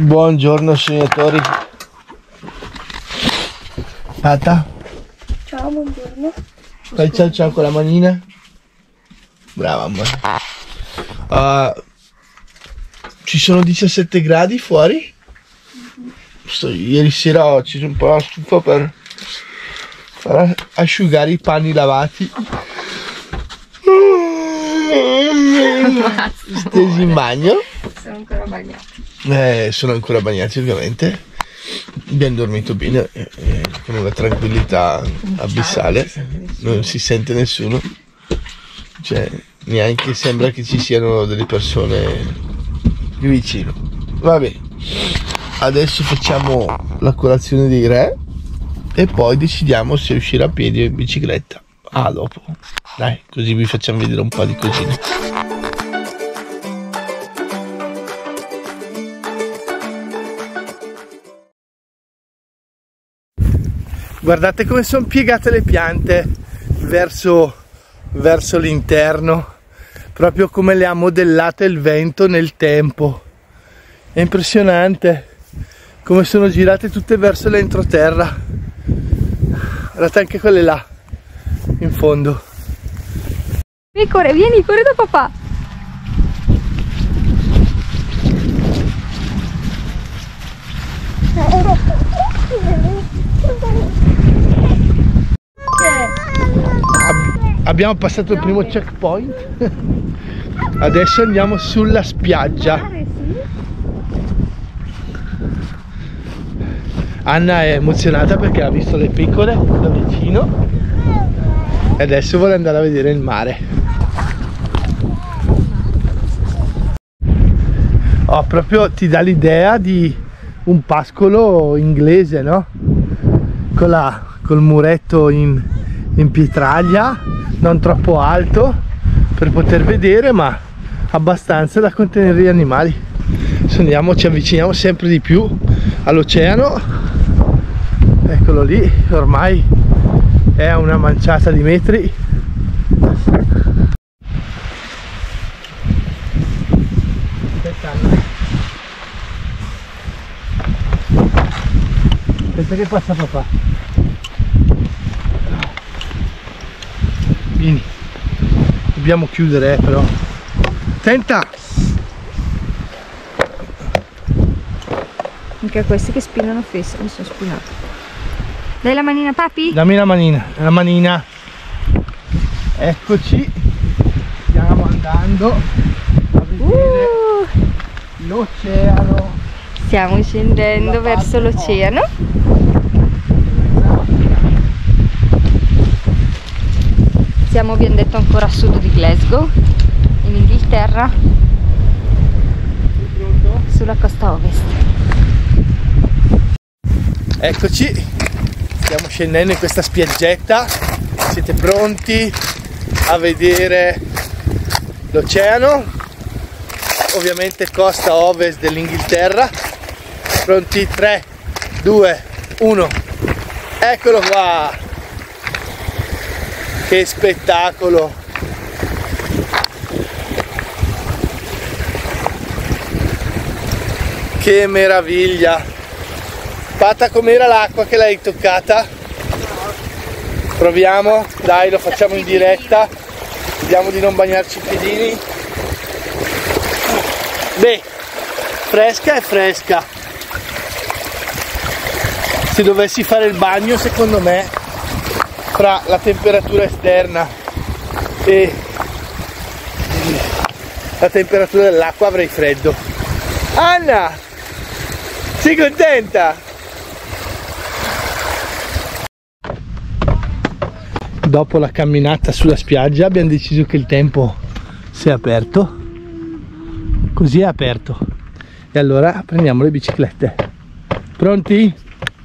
Buongiorno sognatori. Tata? Ciao, buongiorno. Fai ciao ciao con la manina. Brava amore. Ci sono 17 gradi fuori. Ieri sera ho acceso un po' la stufa per far asciugare i panni lavati. Stesi in bagno. Sono ancora bagnati. Sono ancora bagnati ovviamente. Abbiamo dormito bene, con una tranquillità abissale, non si sente nessuno, cioè neanche sembra che ci siano delle persone qui vicino. Vabbè, adesso facciamo la colazione dei re e poi decidiamo se uscire a piedi o in bicicletta. Dopo, dai, così vi facciamo vedere un po' di cosine. Guardate come sono piegate le piante verso l'interno, proprio come le ha modellate il vento nel tempo. È impressionante come sono girate tutte verso l'entroterra. Guardate anche quelle là in fondo. Pecore, vieni, corri da papà. Abbiamo passato il primo checkpoint. Adesso andiamo sulla spiaggia. Anna è emozionata perché ha visto le pecore da vicino e adesso vuole andare a vedere il mare. Proprio ti dà l'idea di un pascolo inglese, no? Col muretto in pietraglia, non troppo alto per poter vedere, ma abbastanza da contenere gli animali. Adesso ci avviciniamo sempre di più all'oceano. Eccolo lì, ormai è a una manciata di metri. Aspetta che passa papà. Vieni, dobbiamo chiudere però. Tenta! Anche questi che spinano fesso, mi sono spinato. Dai la manina papi? Dammi la manina. Eccoci. Stiamo andando a vedere l'oceano. Stiamo scendendo verso l'oceano. Siamo, abbiamo detto, ancora a sud di Glasgow, in Inghilterra, sulla costa ovest. Eccoci, stiamo scendendo in questa spiaggetta. Siete pronti a vedere l'oceano? Ovviamente costa ovest dell'Inghilterra. Pronti? 3, 2, 1. Eccolo qua! Che spettacolo! Che meraviglia! Pata, com'era l'acqua che l'hai toccata? Proviamo? Dai, lo facciamo in diretta. Vediamo di non bagnarci i piedini. Beh, fresca è fresca. Se dovessi fare il bagno, secondo me, fra la temperatura esterna e la temperatura dell'acqua avrei freddo. Anna, sei contenta? Dopo la camminata sulla spiaggia abbiamo deciso che il tempo si è aperto, così è aperto, e allora prendiamo le biciclette. Pronti?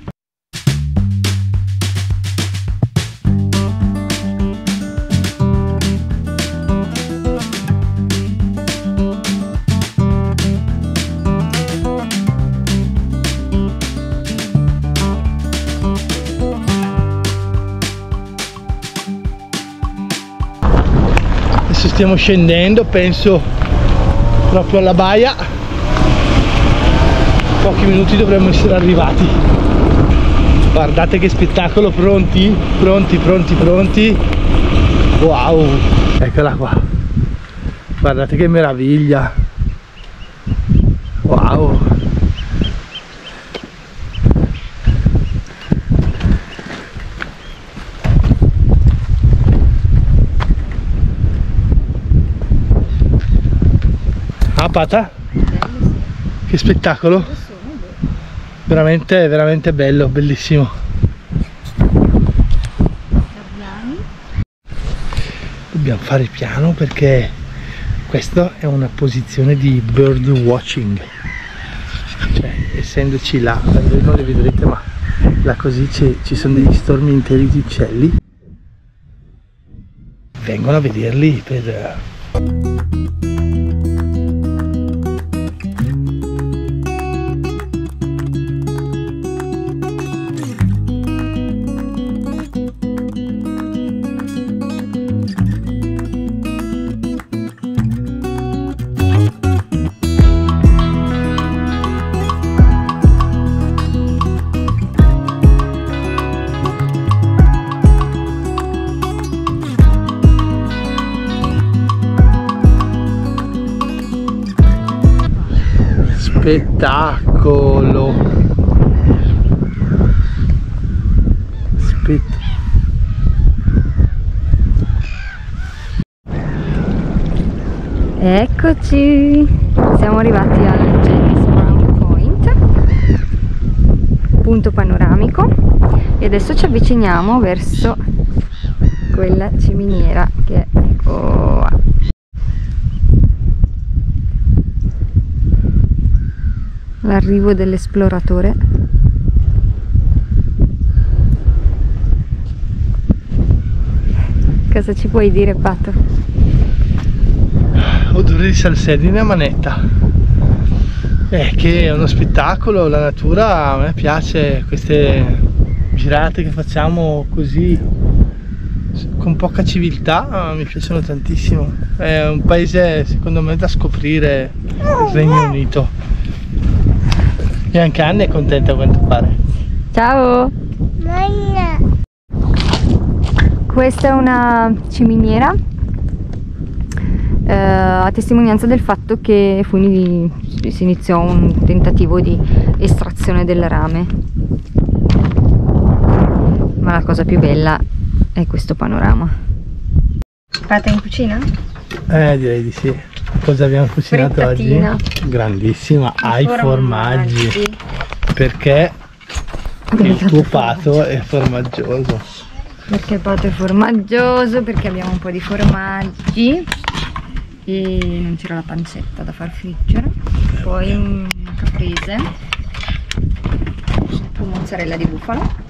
Stiamo scendendo, penso proprio alla baia. pochi minuti dovremmo essere arrivati. Guardate che spettacolo, pronti? Pronti. Wow, eccola qua. Guardate che meraviglia. Wow. Ah, Pata? Che spettacolo. Veramente bello, bellissimo. Dobbiamo fare piano perché questa è una posizione di bird watching, cioè essendoci là, voi non le vedrete ma là così ci sono degli stormi interi di uccelli, vengono a vederli per... Spettacolo! Eccoci! Siamo arrivati al James Brown Point, punto panoramico, e adesso ci avviciniamo verso quella ciminiera che è l'arrivo dell'esploratore. Cosa ci puoi dire, Pato? Odore di salsedine a manetta. Che è uno spettacolo, la natura, a me piace, queste girate che facciamo così con poca civiltà mi piacciono tantissimo. È un paese secondo me da scoprire, il Regno Unito. E anche Anna è contenta a quanto pare. Ciao! Questa è una ciminiera a testimonianza del fatto che si iniziò un tentativo di estrazione del rame, ma la cosa più bella è questo panorama. Fate in cucina? Direi di sì. Cosa abbiamo cucinato Frittatina. oggi? Grandissima, ai formaggi. Perché il tuo Pato è formaggioso. Perché il Pato è formaggioso, perché abbiamo un po' di formaggi e non c'era la pancetta da far friggere. Poi un caprese, un mozzarella di bufala.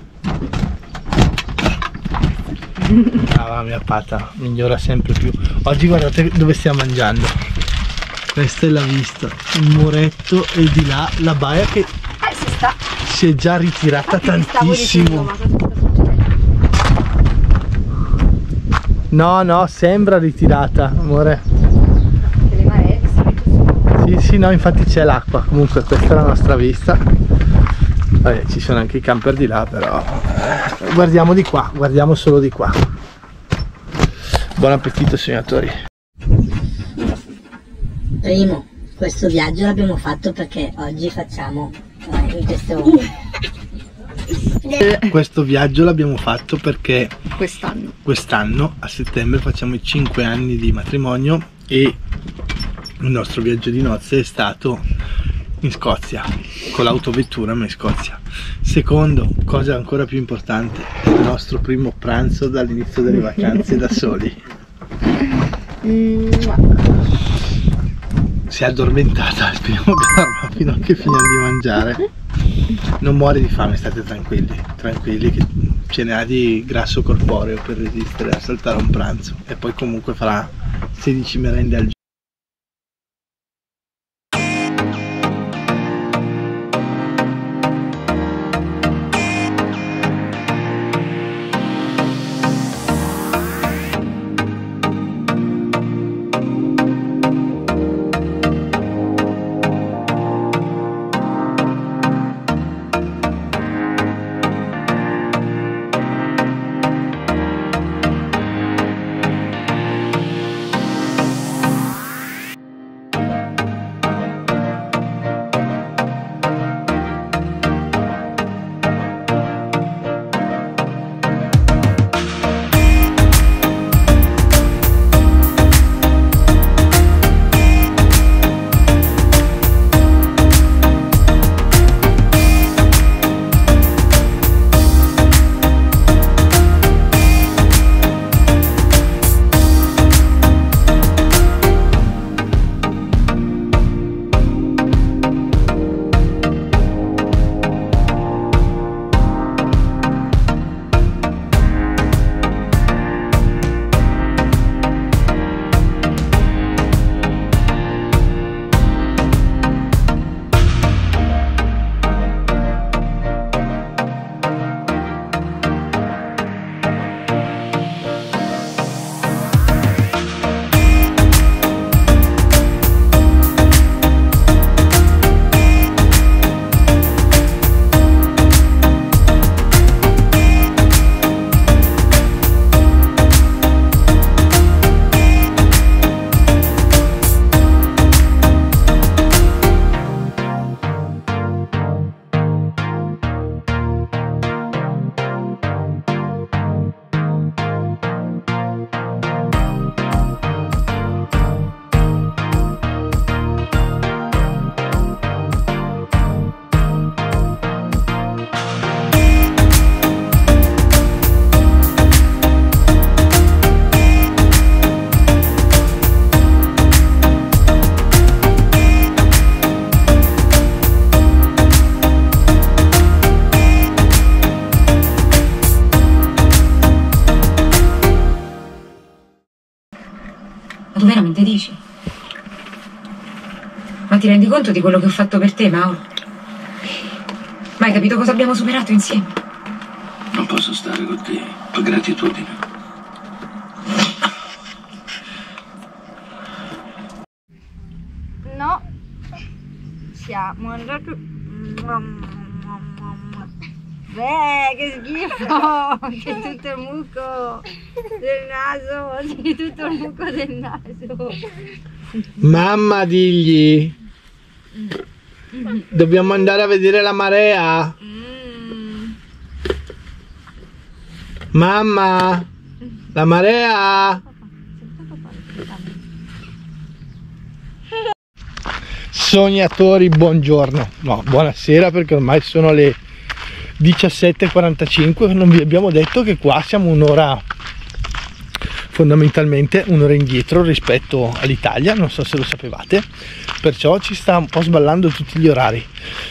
Brava mia Pata, migliora sempre più. Oggi guardate dove stiamo mangiando. Questa è la vista, il muretto e di là la baia che si è già ritirata tantissimo. No, sembra ritirata, amore. Le maree Sì, no, infatti c'è l'acqua. Comunque questa è la nostra vista. Vabbè, ci sono anche i camper di là, però guardiamo di qua, guardiamo solo di qua. Buon appetito, sognatori. Primo, questo viaggio l'abbiamo fatto perché oggi facciamo Questo viaggio l'abbiamo fatto perché quest'anno a settembre facciamo i 5 anni di matrimonio e il nostro viaggio di nozze è stato in Scozia, con l'autovettura, ma in Scozia. Secondo, cosa ancora più importante, è il nostro primo pranzo dall'inizio delle vacanze da soli. Si è addormentata, speriamo che dorma fino a che finiamo di mangiare. Non muore di fame, state tranquilli che ce ne ha di grasso corporeo per resistere a saltare un pranzo, e poi comunque farà 16 merende al giorno. Ma tu veramente dici? Ma ti rendi conto di quello che ho fatto per te, Mauro? Ma hai capito cosa abbiamo superato insieme? Non posso stare con te, per gratitudine. No, siamo andati. Beh, che schifo! C'è tutto il muco del naso, c'è tutto il muco del naso. Mamma, digli. Dobbiamo andare a vedere la marea. Mamma, la marea. Sognatori, buongiorno. No, buonasera, perché ormai sono le 17:45. Non vi abbiamo detto che qua siamo un'ora, fondamentalmente un'ora indietro rispetto all'Italia, non so se lo sapevate, perciò ci sta un po' sballando tutti gli orari.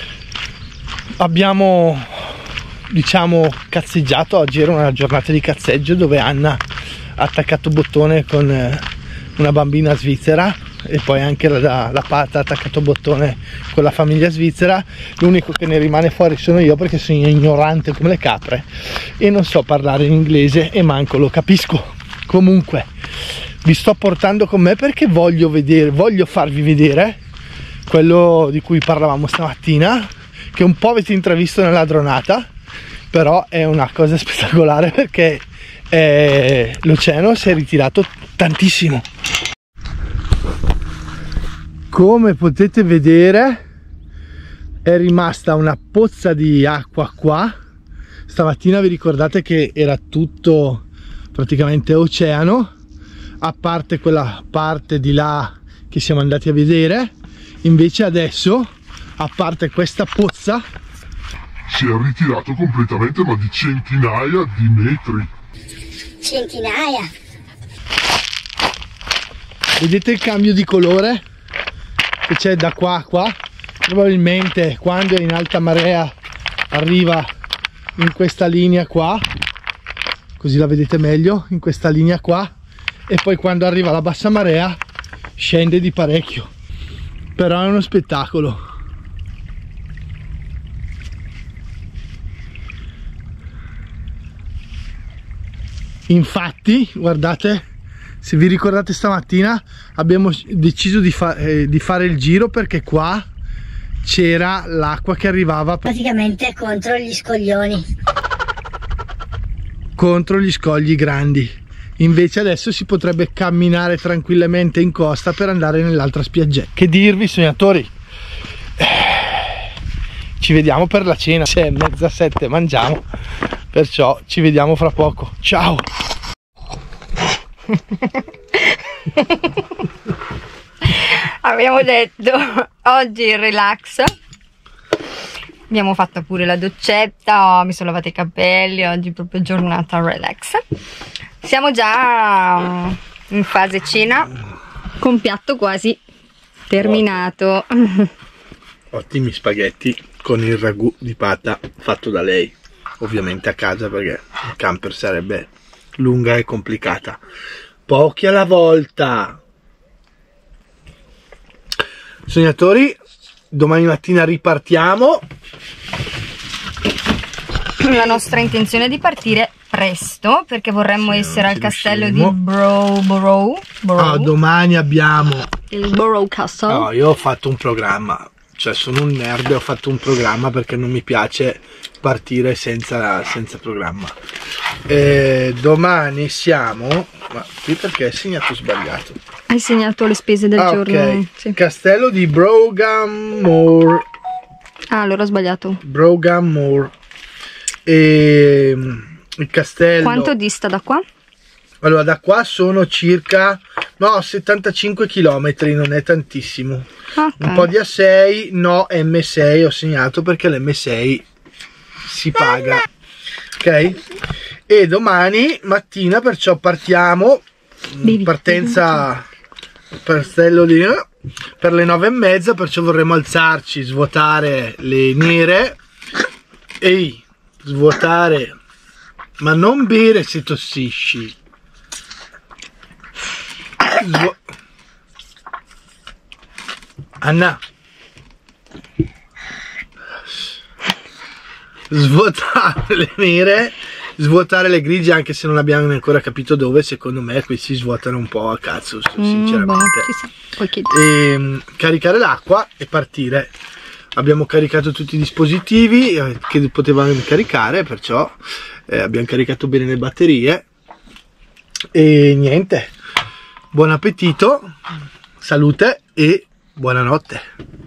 Abbiamo, diciamo, cazzeggiato. Oggi era una giornata di cazzeggio dove Anna ha attaccato bottone con una bambina svizzera, e poi anche la Pata ha attaccato bottone con la famiglia svizzera. L'unico che ne rimane fuori sono io, perché sono ignorante come le capre e non so parlare in inglese e manco lo capisco. Comunque vi sto portando con me perché voglio farvi vedere quello di cui parlavamo stamattina, che un po' avete intravisto nella dronata, però è una cosa spettacolare perché l'oceano si è ritirato tantissimo. Come potete vedere è rimasta una pozza di acqua qua. Stamattina vi ricordate che era tutto praticamente oceano, a parte quella parte di là che siamo andati a vedere. Invece adesso, a parte questa pozza, si è ritirato completamente, ma di centinaia di metri. Centinaia. Vedete il cambio di colore che c'è da qua a qua? Probabilmente quando è in alta marea arriva in questa linea qua, così la vedete meglio, in questa linea qua, e poi quando arriva la bassa marea scende di parecchio. Però è uno spettacolo. Infatti, guardate, se vi ricordate stamattina abbiamo deciso di fare il giro perché qua c'era l'acqua che arrivava Praticamente contro gli scoglioni. Contro gli scogli grandi. Invece adesso si potrebbe camminare tranquillamente in costa per andare nell'altra spiaggetta. Che dirvi, sognatori? Ci vediamo per la cena. 6:30, mangiamo, perciò ci vediamo fra poco. Ciao. Abbiamo detto oggi il relax, abbiamo fatto pure la doccetta, mi sono lavata i capelli, oggi proprio giornata relax. Siamo già in fase cena con piatto quasi terminato. Ottimi spaghetti con il ragù di pata fatto da lei, ovviamente a casa perché il camper sarebbe lunga e complicata. Pochi alla volta. Sognatori, domani mattina ripartiamo. La nostra intenzione è di partire presto perché vorremmo essere al castello di Borough. Domani abbiamo Il Borough Castle. No, io ho fatto un programma, cioè sono un nerd e ho fatto un programma perché non mi piace partire senza programma. Domani siamo, ma qui perché è segnato sbagliato? Hai segnato le spese del giorno? Ok, Sì. Castello di Brougham. Ah, allora ho sbagliato. Brougham. Il castello. Quanto dista da qua? Allora, da qua sono circa 75 km, non è tantissimo. Okay. Un po' di A6, no, M6 ho segnato perché l'M6 si paga. Ok? E domani mattina perciò partiamo, partenza Castello di per le 9:30, perciò vorremmo alzarci, svuotare le nere e svuotare, ma non bere se tossisci. Anna, svuotare le nere, svuotare le grigie, anche se non abbiamo ancora capito dove. Secondo me qui si svuotano un po' a cazzo, sinceramente. E caricare l'acqua e partire. Abbiamo caricato tutti i dispositivi che potevamo caricare, perciò abbiamo caricato bene le batterie. E niente, buon appetito, salute e buonanotte.